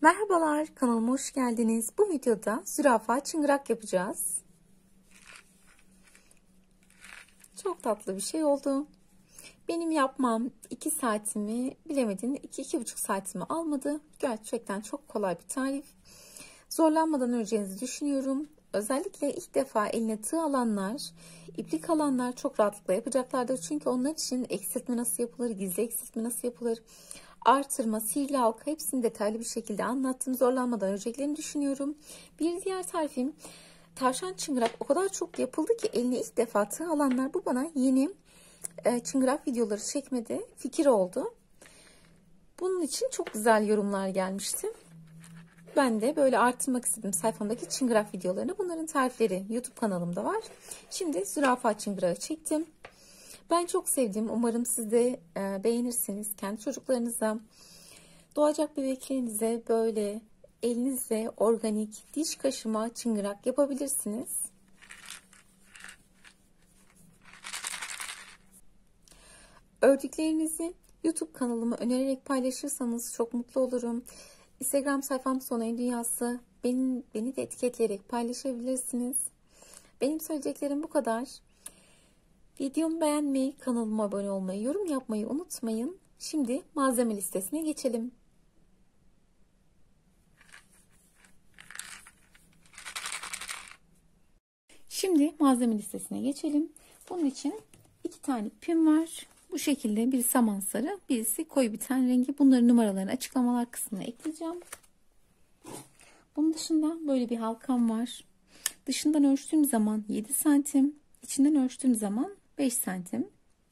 Merhabalar, kanalıma hoş geldiniz. Bu videoda zürafa çıngırak yapacağız. Çok tatlı bir şey oldu. Benim yapmam 2 saatimi, bilemedin 2-2,5 saatimi almadı. Gerçekten çok kolay bir tarif. Zorlanmadan öreceğinizi düşünüyorum. Özellikle ilk defa eline tığ alanlar, iplik alanlar çok rahatlıkla yapacaklardır. Çünkü onlar için eksiltme nasıl yapılır, gizli eksiltme nasıl yapılır, artırma, sihirli halka hepsini detaylı bir şekilde anlattım. Zorlanmadan öreceklerini düşünüyorum. Bir diğer tarifim tavşan çıngırak o kadar çok yapıldı ki eline ilk defa tığ alanlar, bu bana yeni çıngırak videoları çekmedi fikir oldu. Bunun için çok güzel yorumlar gelmişti. Ben de böyle artırmak istedim sayfamdaki çıngırak videolarını. Bunların tarifleri YouTube kanalımda var. Şimdi zürafa çıngırağı çektim. Ben çok sevdim. Umarım siz de beğenirsiniz. Kendi çocuklarınıza, doğacak bebeklerinize böyle elinizle organik diş kaşıma çıngırak yapabilirsiniz. Ördüklerinizi YouTube kanalıma önererek paylaşırsanız çok mutlu olurum. Instagram sayfam Sonay'ın Dünyası. Beni de etiketleyerek paylaşabilirsiniz. Benim söyleyeceklerim bu kadar. Videomu beğenmeyi, kanalıma abone olmayı, yorum yapmayı unutmayın. Şimdi malzeme listesine geçelim. Şimdi malzeme listesine geçelim. Bunun için 2 tane ipim var. Bu şekilde birisi saman sarı, birisi koyu bir ten rengi. Bunların numaralarını açıklamalar kısmına ekleyeceğim. Bunun dışında böyle bir halkam var. Dışından ölçtüğüm zaman 7 santim, içinden ölçtüğüm zaman 5 santim.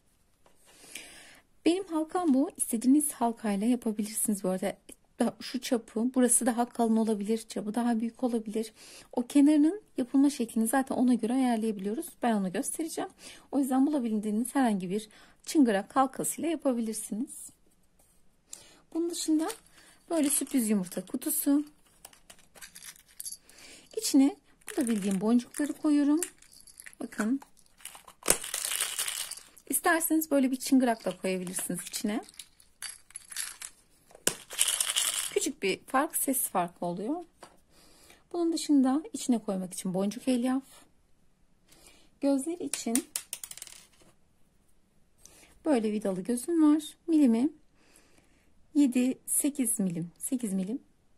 Benim halkam bu. İstediğiniz halkayla yapabilirsiniz bu arada. Şu çapı, burası daha kalın olabilir, çapı daha büyük olabilir. O kenarının yapılma şeklini zaten ona göre ayarlayabiliyoruz. Ben onu göstereceğim. O yüzden bulabildiğiniz herhangi bir çıngırak halkasıyla yapabilirsiniz. Bunun dışında böyle sürpriz yumurta kutusu. İçine bulabildiğim boncukları koyuyorum. Bakın. İsterseniz böyle bir çıngırak da koyabilirsiniz içine. Küçük bir fark, ses farkı oluyor. Bunun dışında içine koymak için boncuk elyaf. Gözler için böyle vidalı gözüm var. Milimi 7-8 milim. 8 milim.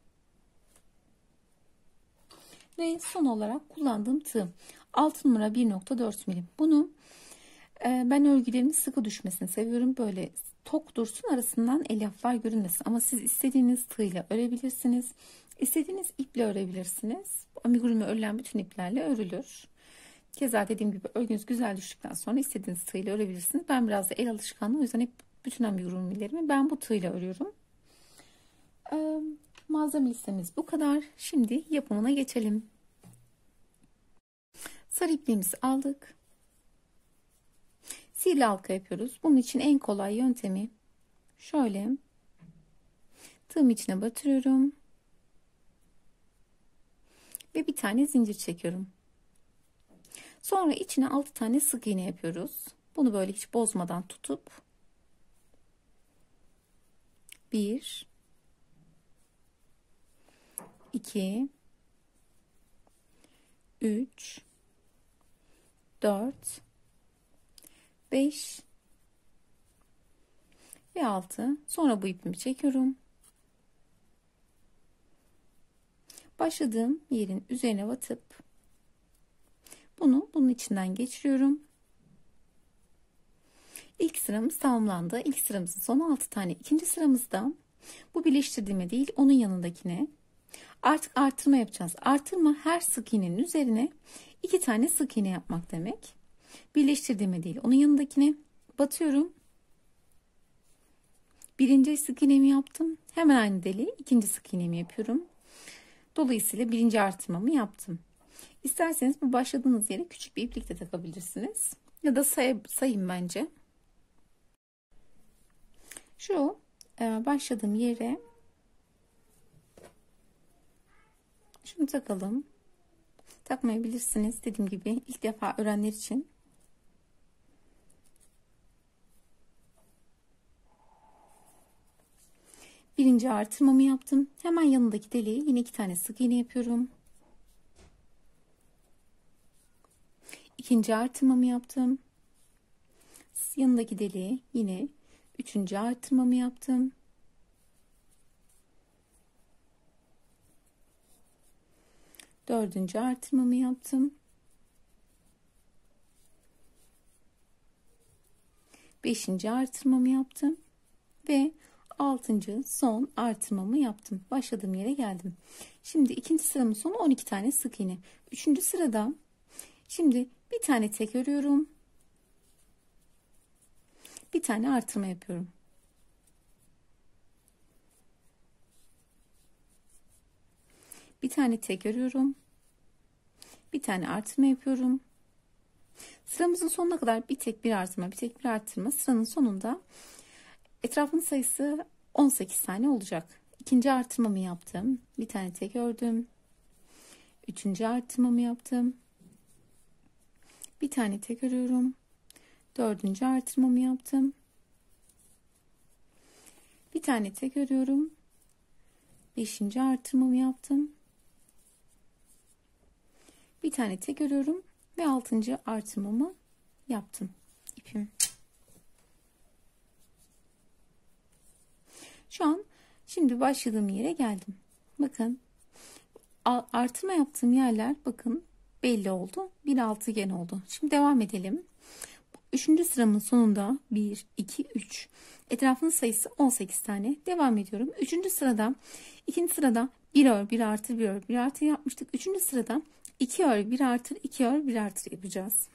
Ve son olarak kullandığım tığ 6 numara 1,4 milim. Bunu ben örgülerimin sıkı düşmesini seviyorum. Böyle tok dursun, arasından elyaflar görünmesin. Ama siz istediğiniz tığla örebilirsiniz. İstediğiniz iple örebilirsiniz. Amigurumi örülen bütün iplerle örülür. Keza dediğim gibi örgünüz güzel düştükten sonra istediğiniz tığla örebilirsiniz. Ben biraz da el alışkanlığı, o yüzden hep bütün amigurumilerimi ben bu tığla örüyorum. Malzeme listemiz bu kadar. Şimdi yapımına geçelim. Sarı ipliğimizi aldık. Sihirli halka yapıyoruz. Bunun için en kolay yöntemi şöyle tığım içine batırıyorum ve bir tane zincir çekiyorum. Sonra içine 6 tane sık iğne yapıyoruz. Bunu böyle hiç bozmadan tutup 1 2 3 4 5 ve 6. Sonra bu ipimi çekiyorum. Başladığım yerin üzerine batıp bunun içinden geçiriyorum. İlk sıramız tamamlandı. İlk sıramızın son 6 tane. İkinci sıramızda bu birleştirdiğime değil, onun yanındakine artık artırma yapacağız. Artırma her sık iğnenin üzerine 2 tane sık iğne yapmak demek. Birleştirdiğime değil, onun yanındakine batıyorum. Birinci sık iğnemi yaptım. Hemen aynı deliğe ikinci sık iğnemi yapıyorum. Dolayısıyla birinci artırmamı yaptım. İsterseniz bu başladığınız yere küçük bir iplik de takabilirsiniz. Ya da sayın bence. Şu başladığım yere şunu takalım. Takmayabilirsiniz. Dediğim gibi ilk defa öğrenenler için. Birinci artırmamı yaptım. Hemen yanındaki deliğe yine 2 tane sık iğne yapıyorum. İkinci artırmamı yaptım. Yanındaki deliğe yine 3. artırmamı yaptım. Dördüncü artırmamı yaptım. Beşinci artırmamı yaptım. Ve 6. son artırmamı yaptım. Başladığım yere geldim. Şimdi ikinci sıramın sonu 12 tane sık iğne. Üçüncü sırada şimdi bir tane tek örüyorum. Bir tane artırma yapıyorum. Bir tane tek örüyorum. Bir tane artırma yapıyorum. Sıramızın sonuna kadar bir tek bir artırma, bir tek bir artırma. Sıranın sonunda etrafın sayısı 18 tane olacak. İkinci artırmamı yaptım. Bir tane tek ördüm. Üçüncü artırmamı yaptım. Bir tane tek örüyorum. Dördüncü artırmamı yaptım. Bir tane tek örüyorum. Beşinci artırmamı yaptım. Bir tane tek örüyorum ve 6. artırmamı yaptım. İpim. Şu an şimdi başladığım yere geldim. Bakın artırma yaptığım yerler bakın belli oldu. Bir altıgen oldu. Şimdi devam edelim. Üçüncü sıramın sonunda 1, 2, 3. Etrafının sayısı 18 tane. Devam ediyorum. Üçüncü sırada, ikinci sırada 1 ör, 1 artır, 1 ör, 1 artır yapmıştık. Üçüncü sırada 2 ör, 1 artır, 2 ör, 1 artır yapacağız.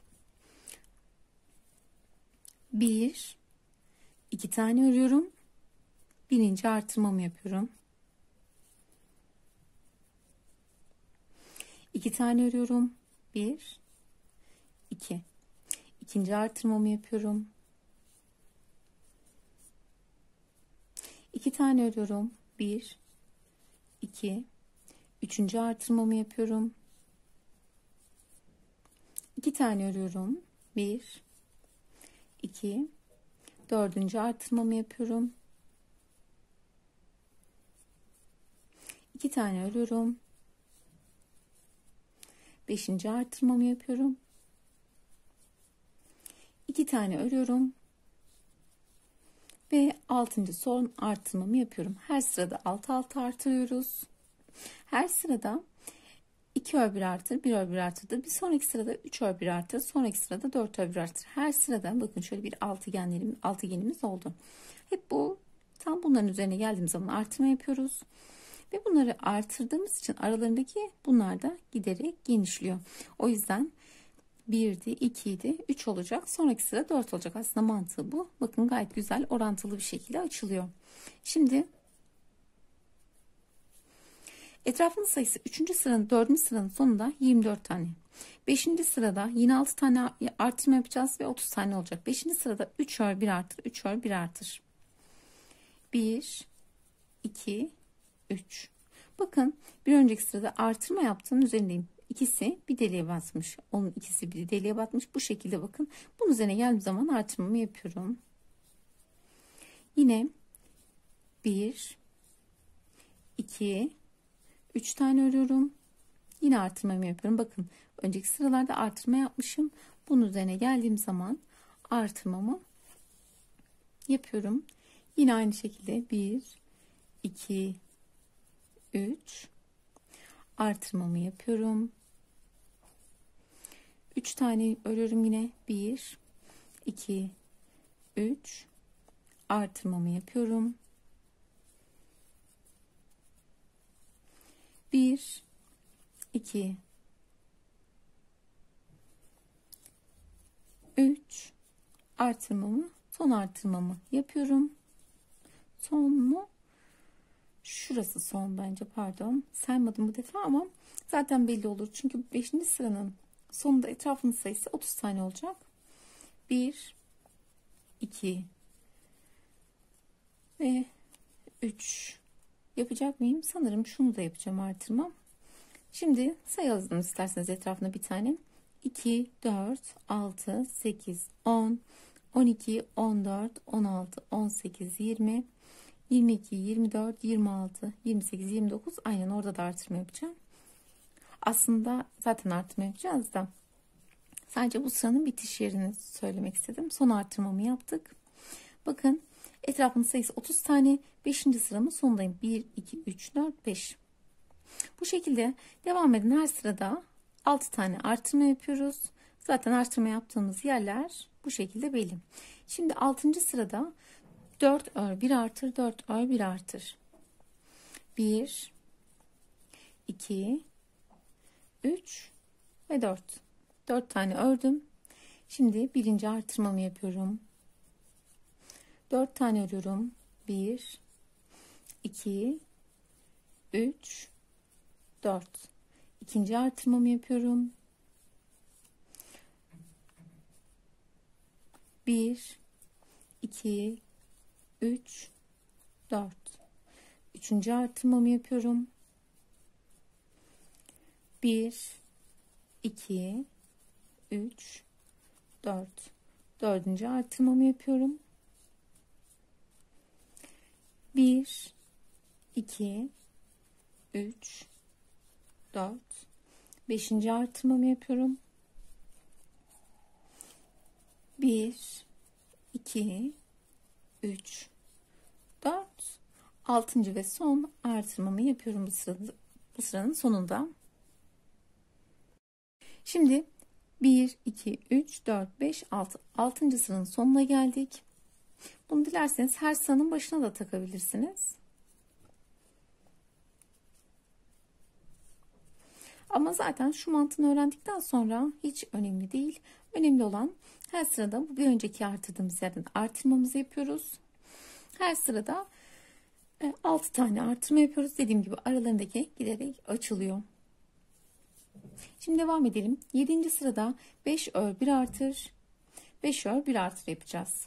1, 2 tane örüyorum. Birinci artırmamı yapıyorum. 2 tane örüyorum. 1, 2. İkinci artırmamı yapıyorum. 2 tane örüyorum. 1, 2. Üçüncü artırmamı yapıyorum. 2 tane örüyorum. 1, 2. Dördüncü artırmamı yapıyorum. 2 tane örüyorum. Beşinci artırmamı yapıyorum. 2 tane örüyorum. Ve 6. son artırmamı yapıyorum. Her sırada 6 artırıyoruz. Her sırada 2 ör 1 artır, 1 ör 1 artırdı. Bir sonraki sırada 3 ör 1 artır. Sonraki sırada 4 ör 1 artır. Her sırada bakın şöyle bir altıgenimiz oldu. Hep bu tam bunların üzerine geldiğim zaman artırma yapıyoruz. Ve bunları artırdığımız için aralarındaki bunlar da giderek genişliyor. O yüzden 1'di, 2'ydi, 3 olacak. Sonraki sıra 4 olacak. Aslında mantığı bu. Bakın gayet güzel orantılı bir şekilde açılıyor. Şimdi etrafının sayısı 3. sıranın 4. sıranın sonunda 24 tane. 5. sırada yine 6 tane artırma yapacağız ve 30 tane olacak. 5. sırada 3 ör 1 artır, 3 ör 1 artır. 1, 2, 3. Bakın bir önceki sırada artırma yaptığım üzerindeyim. İkisi bir deliğe batmış. Onun ikisi bir deliğe batmış. Bu şekilde bakın. Bunun üzerine geldiğim zaman artırmamı yapıyorum. Yine 1, 2, 3 tane örüyorum. Yine artırmamı yapıyorum. Bakın önceki sıralarda artırma yapmışım. Bunun üzerine geldiğim zaman artırmamı yapıyorum. Yine aynı şekilde 1, 2, 3 artırmamı yapıyorum. 3 tane örüyorum yine. 1, 2, 3 artırmamı yapıyorum. 1, 2, 3 artırmamı, son artırmamı yapıyorum. Son mu? Şurası son bence, pardon. Saymadım bu defa ama zaten belli olur. Çünkü 5. sıranın sonunda etrafının sayısı 30 tane olacak. 1, 2 ve 3 yapacak mıyım? Sanırım şunu da yapacağım, artırma. Şimdi sayalım isterseniz etrafına bir tane. 2, 4, 6, 8, 10, 12, 14, 16, 18, 20, 22, 24, 26, 28, 29. Aynen orada da artırma yapacağım. Aslında zaten artırma yapacağız da sadece bu sıranın bitiş yerini söylemek istedim. Son artırmamı yaptık. Bakın etrafının sayısı 30 tane. 5. sıramın sonundayım. 1, 2, 3, 4, 5. Bu şekilde devam edin. Her sırada 6 tane artırma yapıyoruz. Zaten artırma yaptığımız yerler bu şekilde belli. Şimdi 6. sırada 4 ör 1 artır, 4 ör 1 artır. 1, 2, 3 ve 4. 4 tane ördüm. Şimdi birinci artırmamı yapıyorum. 4 tane örüyorum. 1, 2, 3, 4. İkinci artırmamı yapıyorum. 1, 2, 3, 4. Üçüncü artırmamı yapıyorum. 1, 2, 3, 4. Dördüncü artırmamı yapıyorum. 1, 2, 3, 4. Beşinci artırmamı yapıyorum. 1, 2, 3, 4. Altıncı ve son artırmamı yapıyorum bu sıranın sonunda. Şimdi 1, 2, 3, 4, 5, 6. 6. sıranın sonuna geldik. Bunu dilerseniz her sıranın başına da takabilirsiniz. Ama zaten şu mantığını öğrendikten sonra hiç önemli değil. Önemli olan her sırada bu bir önceki artırdığımız yerden artırmamızı yapıyoruz. Her sırada 6 tane artırma yapıyoruz. Dediğim gibi aralarındaki giderek açılıyor. Şimdi devam edelim. 7. sırada 5 ör 1 artır. 5 ör 1 artır yapacağız.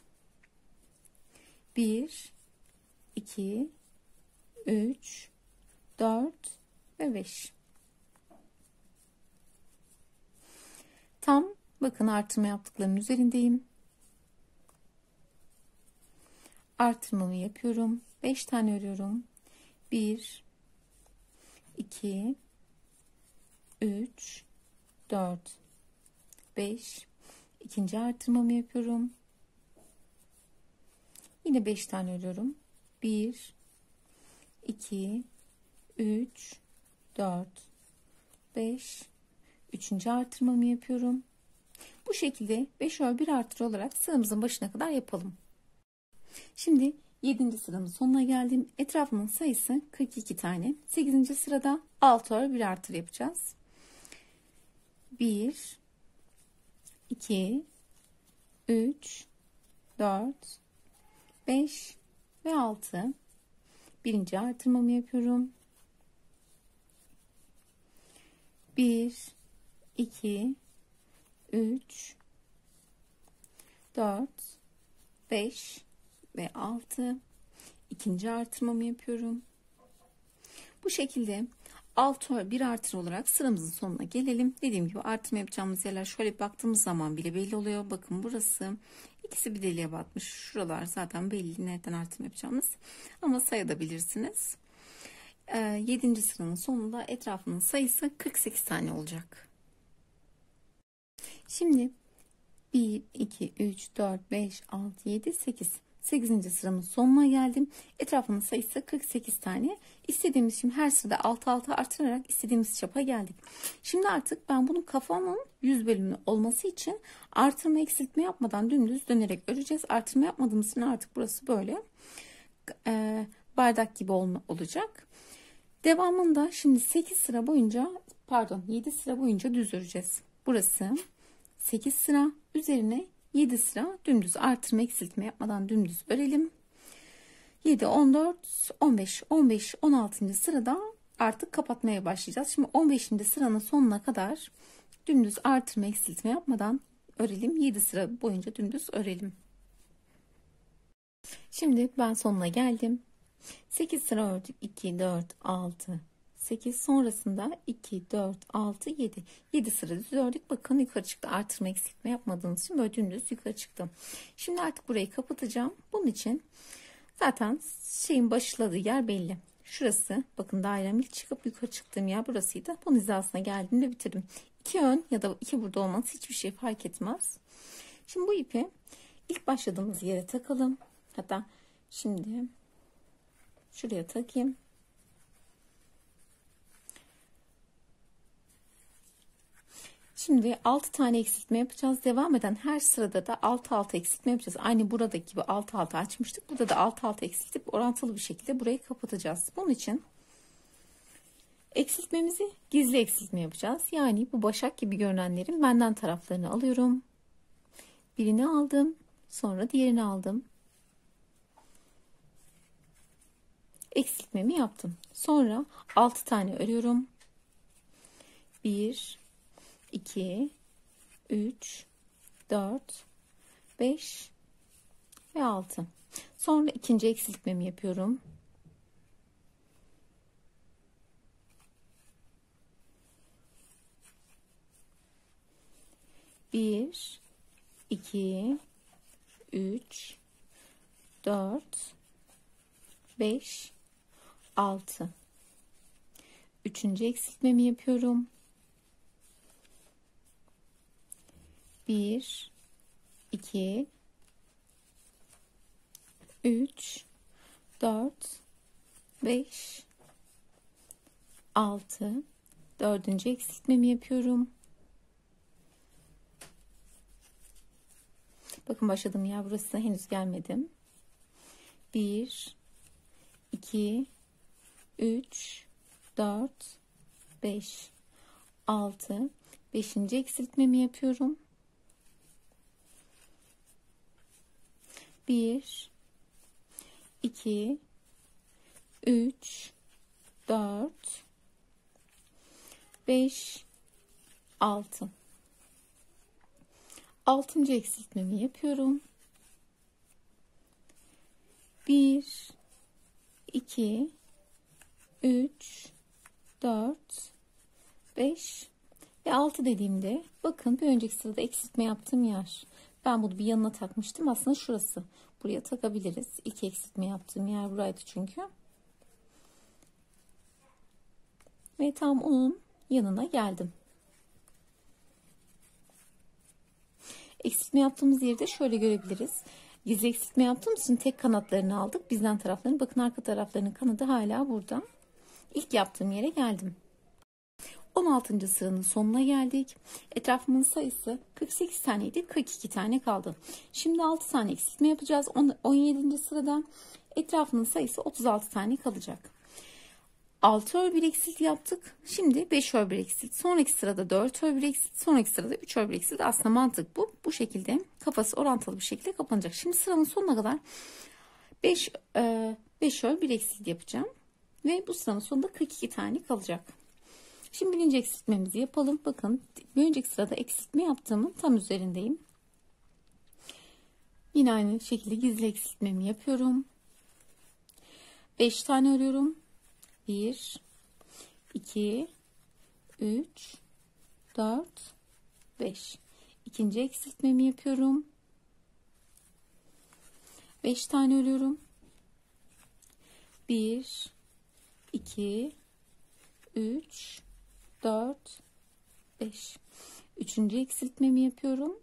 1, 2, 3, 4 ve 5. Tam bakın artırma yaptıklarının üzerindeyim. Artırmamı yapıyorum. 5 tane örüyorum. 1, 2, 3, 4, 5. İkinci artırmamı yapıyorum. Yine 5 tane örüyorum. 1, 2, 3, 4, 5. Üçüncü artırmamı yapıyorum. Bu şekilde 5 ör 1 artır olarak sıramızın başına kadar yapalım. Şimdi 7. sıramın sonuna geldim. Etrafının sayısı 42 tane. 8. sırada 6 ör 1 artır yapacağız. 1, 2, 3, 4, 5 ve 6. Birinci artırmamı yapıyorum. 1, 2, 3, 4, 5 ve 6. İkinci artırmamı yapıyorum. Bu şekilde 6 ör 1 artır olarak sıramızın sonuna gelelim. Dediğim gibi artırma yapacağımız yerler şöyle bir baktığımız zaman bile belli oluyor. Bakın burası ikisi bir deliğe batmış. Şuralar zaten belli nereden artırma yapacağımız. Ama sayabilirsiniz. 7. sıranın sonunda etrafının sayısı 48 tane olacak. Şimdi 1, 2, 3, 4, 5, 6, 7, 8. 8. sıramın sonuna geldim. Etrafının sayısı 48 tane. İstediğimiz şimdi her sırada 6 artırarak istediğimiz çapa geldik. Şimdi artık ben bunun kafanın 100 bölümlü olması için artırma eksiltme yapmadan dümdüz dönerek öreceğiz. Artırma yapmadığımız için artık burası böyle bardak gibi olacak. Devamında şimdi 8 sıra boyunca 7 sıra boyunca düz öreceğiz. Burası 8 sıra, üzerine 7 sıra dümdüz artırma eksiltme yapmadan dümdüz örelim. 7, 14, 15, 15, 16. sırada artık kapatmaya başlayacağız. Şimdi 15. sıranın sonuna kadar dümdüz artırma eksiltme yapmadan örelim. 7 sıra boyunca dümdüz örelim. Şimdi ben sonuna geldim. 8 sıra ördük. 2, 4, 6, 8. Sonrasında 2, 4, 6, 7. 7 sıra düz ördük. Bakın yukarı çıktı. Artırma eksiltme yapmadığımız için böyle dümdüz yukarı çıktı. Şimdi artık burayı kapatacağım. Bunun için Zaten şeyin başladığı yer belli. Şurası bakın, dairem ilk çıkıp yukarı çıktığım yer burasıydı. Bunun hizasına geldiğimde bitirdim. 2 ön ya da 2 burada olması hiçbir şey fark etmez. Şimdi bu ipi ilk başladığımız yere takalım. Hatta şimdi şuraya takayım. Şimdi 6 tane eksiltme yapacağız. Devam eden her sırada da 6 eksiltme yapacağız. Aynı buradaki gibi 6 açmıştık. Burada da 6 eksiltip orantılı bir şekilde burayı kapatacağız. Bunun için eksiltmemizi gizli eksiltme yapacağız. Yani bu başak gibi görünenlerin benden taraflarını alıyorum. Birini aldım. Sonra diğerini aldım. Eksiltmemi yaptım. Sonra 6 tane örüyorum. 1, 2, 3, 4, 5 ve 6. Sonra ikinci eksiltmemi yapıyorum. Bir, 2, 3, 4, 5, 6. Üçüncü eksiltmemi yapıyorum. 1, 2, 3, 4, 5, 6. Dördüncü eksiltmemi yapıyorum. Bakın başladığım yer burası, henüz gelmedim. 1, 2, 3, 4, 5, 6. Beşinci eksiltmemi yapıyorum. 1, 2, 3, 4, 5, 6. Altıncı eksiltmemi yapıyorum. 1, 2, 3, 4, 5 ve 6 dediğimde bakın bir önceki sırada eksiltme yaptığım yer. Ben bunu bir yanına takmıştım. Aslında şurası. Buraya takabiliriz. İlk eksiltme yaptığım yer buraydı çünkü. Ve tam onun yanına geldim. Eksiltme yaptığımız yeri de şöyle görebiliriz. Gizli eksiltme yaptığımız için tek kanatlarını aldık. Bizden taraflarını. Bakın arka taraflarının kanadı hala burada. İlk yaptığım yere geldim. 16. sıranın sonuna geldik. Etrafımın sayısı 48 taneydi. 42 tane kaldı. Şimdi 6 tane eksiltme yapacağız. 17. sırada etrafının sayısı 36 tane kalacak. 6 ör bir eksilt yaptık. Şimdi 5 ör bir eksilt. Sonraki sırada 4 ör bir eksilt. Sonraki sırada 3 ör bir eksilt. Aslında mantık bu. Bu şekilde kafası orantılı bir şekilde kapanacak. Şimdi sıranın sonuna kadar 5 ör bir eksilt yapacağım. Ve bu sıranın sonunda 42 tane kalacak. Şimdi birinci eksiltmemizi yapalım. Bakın bir önceki sırada eksiltme yaptığımın tam üzerindeyim. Yine aynı şekilde gizli eksiltmemi yapıyorum. 5 tane örüyorum. 1, 2, 3, 4, 5. İkinci eksiltmemi yapıyorum. 5 tane örüyorum. 1, 2, 3, 4, 5. Üçüncü eksiltmemi yapıyorum.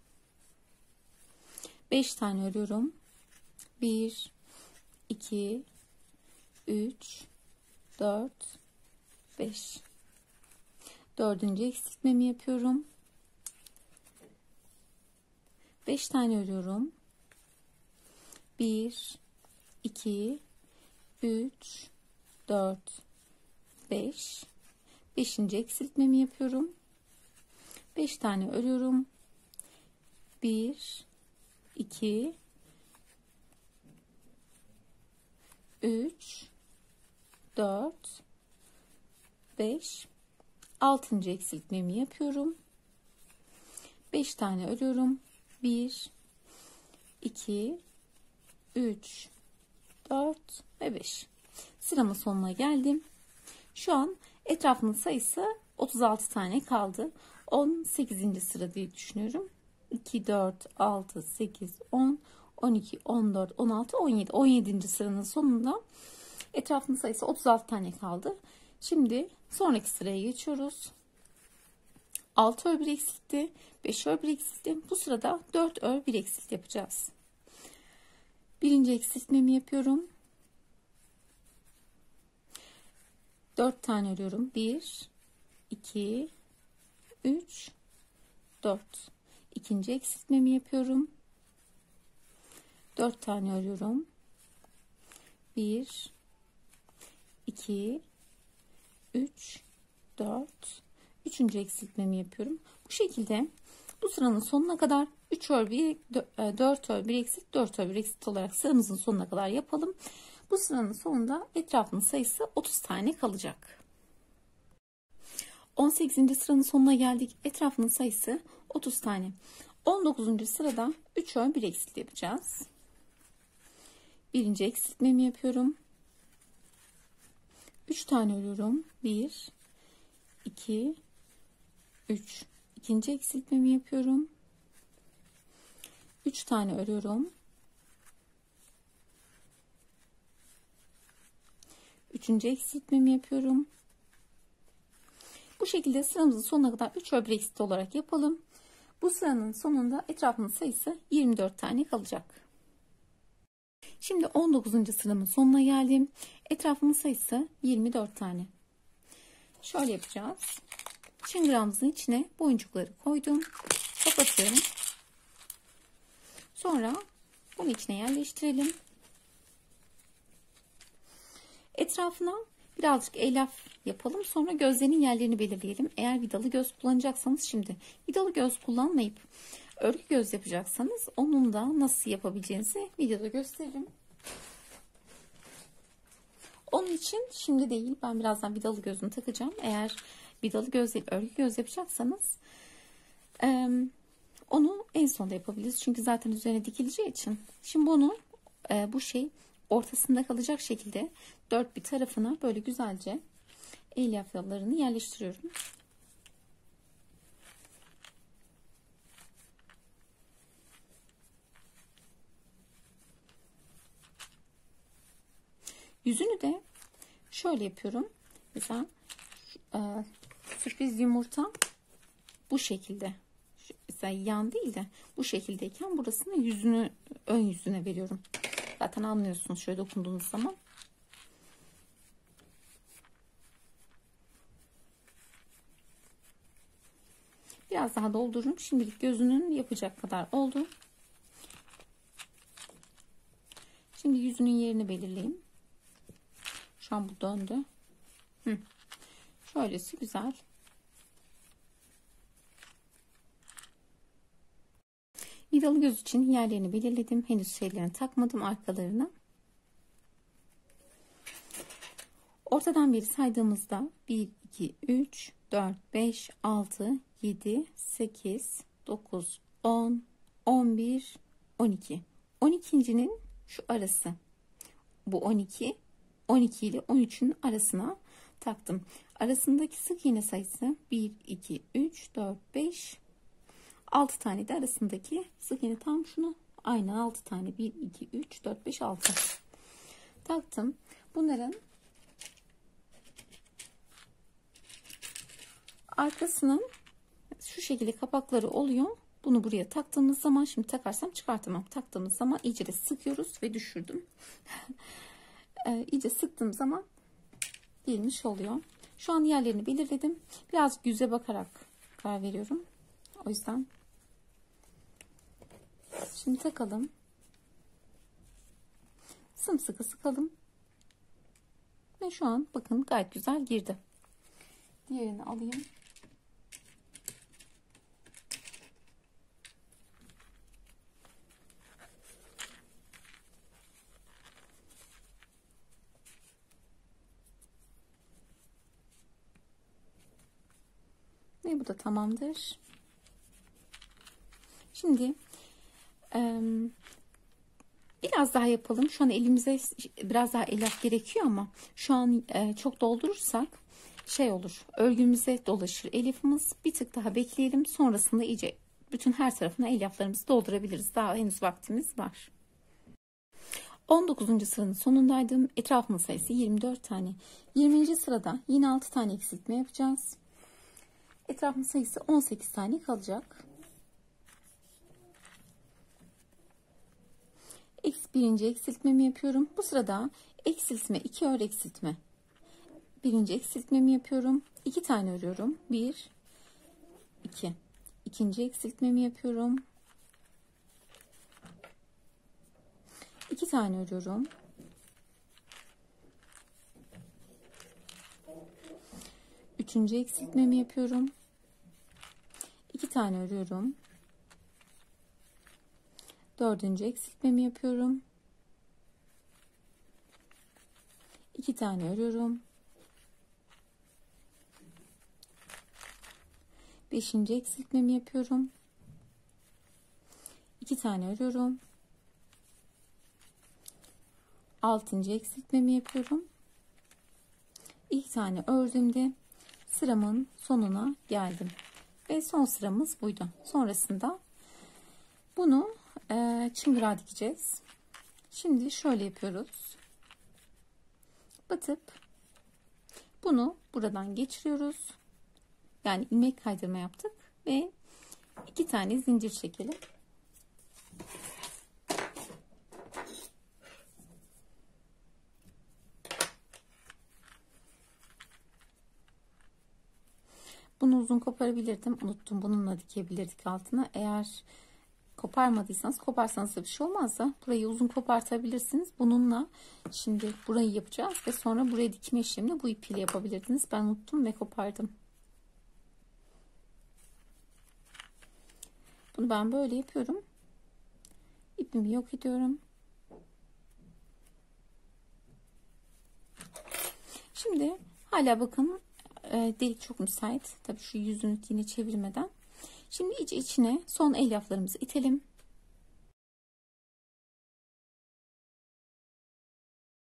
5 tane örüyorum. 1, 2, 3, 4, 5. Dördüncü eksiltmemi yapıyorum. 5 tane örüyorum. 1, 2, 3, 4, 5. Beşinci eksiltmemi yapıyorum. 5 tane örüyorum. 1, 2, 3, 4, 5. Altıncı eksiltmemi yapıyorum. 5 tane örüyorum. 1, 2, 3, 4 ve 5. Sıramın sonuna geldim. Şu an etrafının sayısı 36 tane kaldı. 18. sıra diye düşünüyorum. 2, 4, 6, 8, 10, 12, 14, 16, 17. 17. sıranın sonunda etrafının sayısı 36 tane kaldı. Şimdi sonraki sıraya geçiyoruz. 6 ör 1 eksiltti. 5 ör 1 eksiltti. Bu sırada 4 ör 1 eksilt yapacağız. Birinci eksiltmemi yapıyorum. 4 tane örüyorum. 1, 2, 3, 4. İkinci eksiltmemi yapıyorum. 4 tane örüyorum. 1, 2, 3, 4. Üçüncü eksiltmemi yapıyorum. Bu şekilde bu sıranın sonuna kadar 3 ör 1, 4 ör 1 eksilt, 4 ör 1 eksilt olarak sıramızın sonuna kadar yapalım. Bu sıranın sonunda etrafının sayısı 30 tane kalacak. 18. sıranın sonuna geldik. Etrafının sayısı 30 tane. 19. sırada 3 ör 1 eksilt yapacağız. Birinci eksiltmemi yapıyorum. 3 tane örüyorum. 1, 2, 3. İkinci eksiltmemi yapıyorum. 3 tane örüyorum. Üçüncü eksiltmemi yapıyorum. Bu şekilde sıramızın sonuna kadar 3 ör 1 eksilt olarak yapalım. Bu sıranın sonunda etrafının sayısı 24 tane kalacak. Şimdi 19. sıramın sonuna geldim. Etrafının sayısı 24 tane. Şöyle yapacağız. Çıngırağımızın içine boyuncukları koydum. Kapatıyorum. Sonra bunu içine yerleştirelim. Etrafına birazcık elyaf yapalım. Sonra gözlerinin yerlerini belirleyelim. Eğer vidalı göz kullanacaksanız şimdi. Vidalı göz kullanmayıp örgü göz yapacaksanız onun da nasıl yapabileceğinizi videoda gösteririm. Onun için şimdi değil, ben birazdan vidalı gözünü takacağım. Eğer vidalı göz değil örgü göz yapacaksanız onu en sonda yapabiliriz. Çünkü zaten üzerine dikileceği için. Şimdi bunu bu şey ortasında kalacak şekilde dört bir tarafına böyle güzelce elyaf yollarını yerleştiriyorum. Yüzünü de şöyle yapıyorum. Mesela sürpriz yumurta bu şekilde. Mesela yan değil de bu şekildeyken burasını yüzünü ön yüzüne veriyorum. Zaten anlıyorsunuz şöyle dokunduğunuz zaman. Biraz daha doldururum. Şimdilik gözünün yapacak kadar oldu. Şimdi yüzünün yerini belirleyeyim. Şu an bu döndü. Şöylesi güzel. Vidalı göz için yerlerini belirledim. Henüz şeylerini takmadım arkalarına. Ortadan beri saydığımızda 1, 2, 3, 4, 5, 6, 7, 8, 9, 10, 11, 12. 12.'nin şu arası. Bu 12. 12 ile 13'ün arasına taktım. Arasındaki sık iğne sayısı 1, 2, 3, 4, 5, 6 tane de arasındaki sık iğne tam şunu. Aynı 6 tane. 1, 2, 3, 4, 5, 6. Taktım. Bunların arkasının şu şekilde kapakları oluyor. Bunu buraya taktığımız zaman, şimdi takarsam çıkartamam. Taktığımız zaman iyice de sıkıyoruz ve düşürdüm. İyice sıktığım zaman girmiş oluyor. Şu an yerlerini belirledim. Birazcık yüze bakarak karar veriyorum. O yüzden şimdi takalım. Sımsıkı sıkalım. Ve şu an bakın gayet güzel girdi. Diğerini alayım. Ve bu da tamamdır. Şimdi biraz daha yapalım. Şu an elimize biraz daha elyaf gerekiyor ama şu an çok doldurursak şey olur. Örgümüze dolaşır elyafımız. Bir tık daha bekleyelim. Sonrasında iyice bütün her tarafına elyaflarımızı doldurabiliriz. Daha henüz vaktimiz var. 19. sıranın sonundaydım. Etrafımın sayısı 24 tane. 20. sırada yine 6 tane eksiltme yapacağız. Etrafımın sayısı 18 tane kalacak. Birinci eksiltmemi yapıyorum. Bu sırada eksiltme, 2 ör eksiltme. Birinci eksiltmemi yapıyorum. 2 tane örüyorum. 1, 2. İkinci eksiltmemi yapıyorum. 2 tane örüyorum. Üçüncü eksiltmemi yapıyorum. 2 tane örüyorum. Dördüncü eksiltmemi yapıyorum. 2 tane örüyorum. Beşinci eksiltmemi yapıyorum. 2 tane örüyorum. Altıncı eksiltmemi yapıyorum. 2 tane ördüğümde sıramın sonuna geldim. Ve son sıramız buydu. Sonrasında bunu çıngırağa dikeceğiz. Şimdi şöyle yapıyoruz. Batıp bunu buradan geçiriyoruz. Yani ilmek kaydırma yaptık ve 2 tane zincir çekelim. Bunu uzun koparabilirdim. Unuttum. Bununla dikebilirdik altına. Eğer koparmadıysanız, koparsanız da bir şey olmaz da burayı uzun kopartabilirsiniz. Bununla şimdi burayı yapacağız ve sonra buraya dikme işlemini bu ipiyle yapabilirdiniz. Ben unuttum ve kopardım. Bunu ben böyle yapıyorum. İpimi yok ediyorum. Şimdi hala bakın delik çok müsait. Tabii şu yüzünü yine çevirmeden. Şimdi içine son elyaflarımızı itelim.